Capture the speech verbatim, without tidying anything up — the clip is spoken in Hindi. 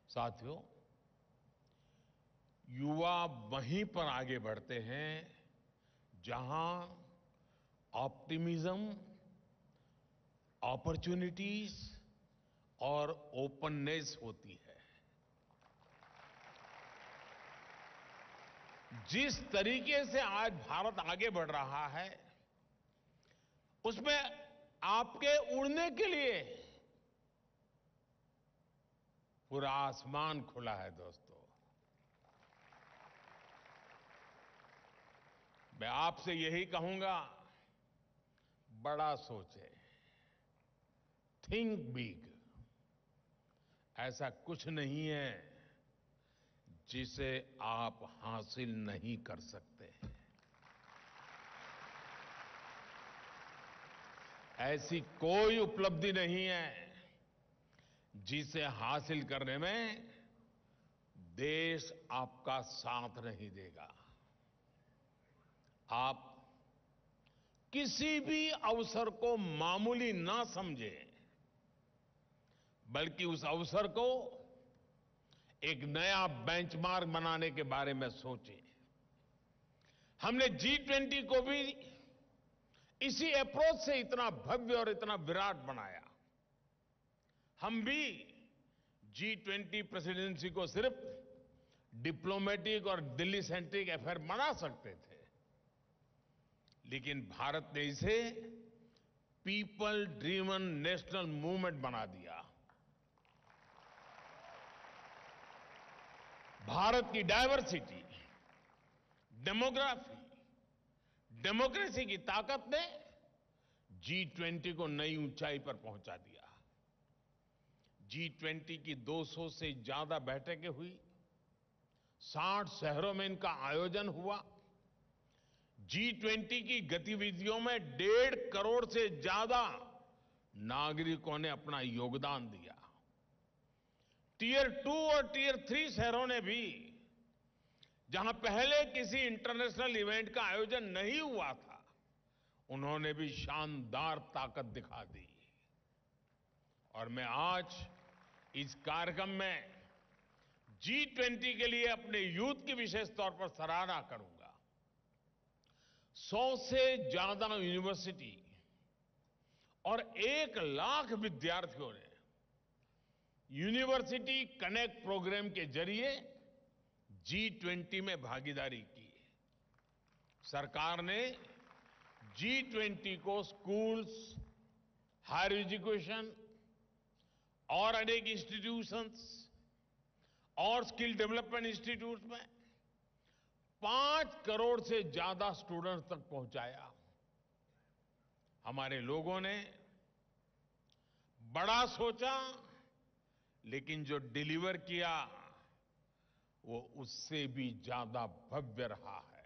साथियों, युवा वहीं पर आगे बढ़ते हैं जहां ऑप्टिमिज्म, अपॉर्चुनिटीज और ओपननेस होती है। जिस तरीके से आज भारत आगे बढ़ रहा है, उसमें आपके उड़ने के लिए पूरा आसमान खुला है। दोस्तों, मैं आपसे यही कहूंगा, बड़ा सोचें, थिंक बिग। ऐसा कुछ नहीं है जिसे आप हासिल नहीं कर सकते। ऐसी कोई उपलब्धि नहीं है जिसे हासिल करने में देश आपका साथ नहीं देगा। आप किसी भी अवसर को मामूली ना समझें, बल्कि उस अवसर को एक नया बेंचमार्क बनाने के बारे में सोचें। हमने जी ट्वेंटी को भी इसी अप्रोच से इतना भव्य और इतना विराट बनाया। हम भी जी ट्वेंटी प्रेसिडेंसी को सिर्फ डिप्लोमेटिक और दिल्ली सेंट्रिक अफेयर बना सकते थे, लेकिन भारत ने इसे पीपल ड्रिवन नेशनल मूवमेंट बना दिया। भारत की डायवर्सिटी, डेमोग्राफी, डेमोक्रेसी की ताकत ने जी ट्वेंटी को नई ऊंचाई पर पहुंचा दिया। जी ट्वेंटी की दो सौ से ज्यादा बैठकें हुई, साठ शहरों में इनका आयोजन हुआ। जी ट्वेंटी की गतिविधियों में डेढ़ करोड़ से ज्यादा नागरिकों ने अपना योगदान दिया। टीयर टू और टीयर थ्री शहरों ने भी, जहां पहले किसी इंटरनेशनल इवेंट का आयोजन नहीं हुआ था, उन्होंने भी शानदार ताकत दिखा दी। और मैं आज इस कार्यक्रम में जी ट्वेंटी के लिए अपने यूथ की विशेष तौर पर सराहना करूंगा। सौ से ज्यादा यूनिवर्सिटी और एक लाख विद्यार्थियों ने यूनिवर्सिटी कनेक्ट प्रोग्राम के जरिए जी ट्वेंटी में भागीदारी की। सरकार ने जी ट्वेंटी को स्कूल्स, हायर एजुकेशन और अनेक इंस्टीट्यूशंस और स्किल डेवलपमेंट इंस्टीट्यूट में पांच करोड़ से ज्यादा स्टूडेंट्स तक पहुंचाया। हमारे लोगों ने बड़ा सोचा, लेकिन जो डिलीवर किया वो उससे भी ज्यादा भव्य रहा है।